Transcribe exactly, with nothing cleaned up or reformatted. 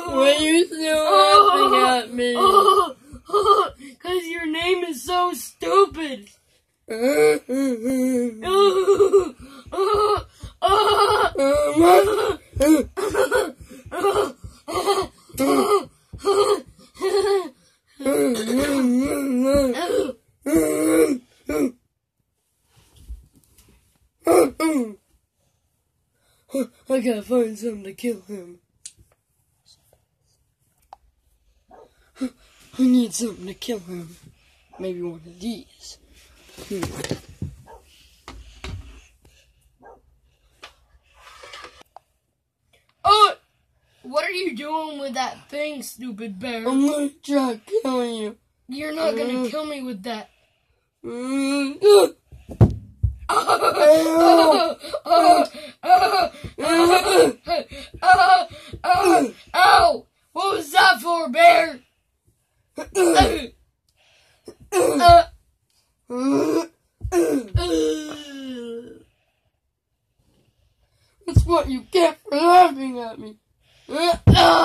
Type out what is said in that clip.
Why are you still laughing at me? Because your name is so stupid. I gotta find something to kill him. I need something to kill him. Maybe one of these. Hmm. Oh! What are you doing with that thing, stupid bear? I'm gonna try to kill you. You're not gonna kill me with that. Mm. Ow! What was that for, bear? That's what you get for laughing at me.